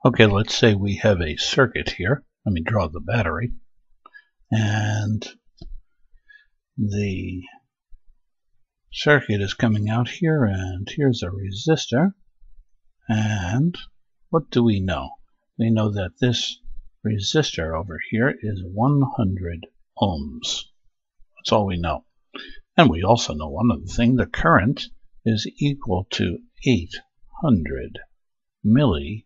Okay, let's say we have a circuit here. Let me draw the battery. And the circuit is coming out here, and here's a resistor. And what do we know? We know that this resistor over here is 100 ohms. That's all we know. And we also know one other thing. The current is equal to 800 milliamps.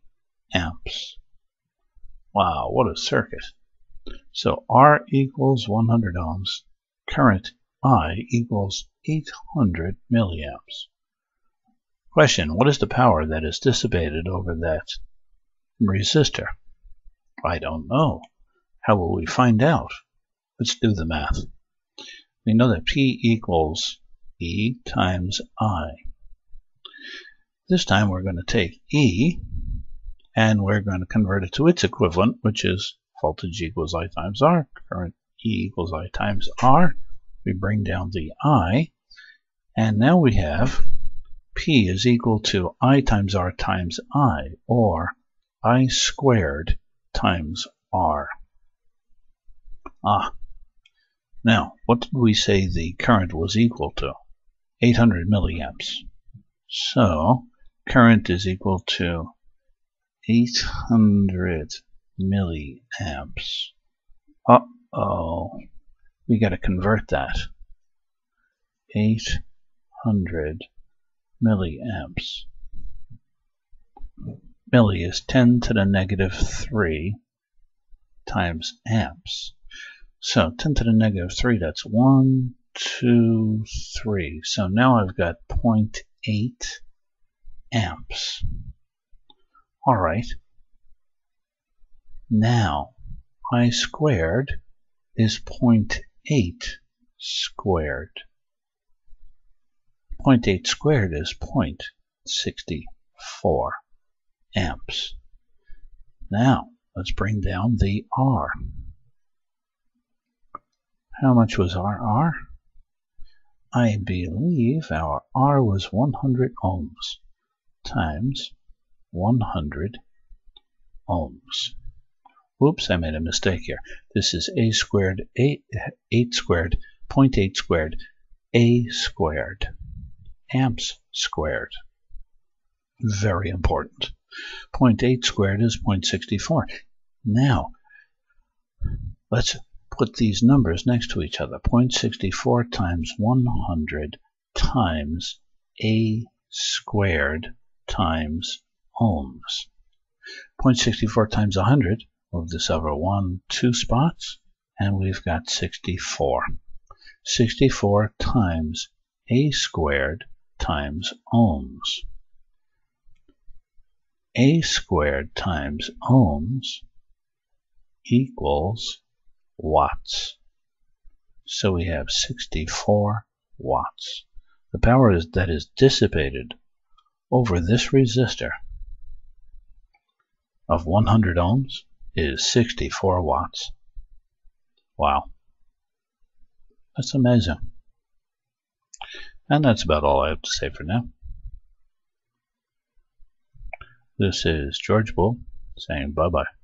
Wow, what a circuit. So R equals 100 ohms. Current I equals 800 milliamps. Question, what is the power that is dissipated over that resistor? I don't know. How will we find out? Let's do the math. We know that P equals E times I. This time we're going to take E and we're going to convert it to its equivalent, which is voltage equals I times R, current E equals I times R. We bring down the I, and now we have P is equal to I times R times I, or I squared times R. Now, what did we say the current was equal to? 800 milliamps. So, current is equal to 800 milliamps. Uh-oh. We got to convert that. 800 milliamps. Milli is 10 to the negative 3 times amps. So 10 to the negative 3, that's 1, 2, 3. So now I've got 0.8 amps. Alright. Now, I squared is 0.8 squared. 0.8 squared is 0.64 amps. Now, let's bring down the R. How much was our R? I believe our R was 100 ohms times 100 ohms. Oops, I made a mistake here. This is A squared, 8 squared, 0.8 squared, A squared, amps squared. Very important. 0.8 squared is 0.64. Now, let's put these numbers next to each other. 0.64 times 100 times A squared times ohms. 0.64 times 100, move this over 2 spots, and we've got 64. 64 times A squared times ohms. A squared times ohms equals watts. So we have 64 watts. The power that is dissipated over this resistor of 100 ohms is 64 watts. Wow. That's amazing. And that's about all I have to say for now. This is George Boole saying bye-bye.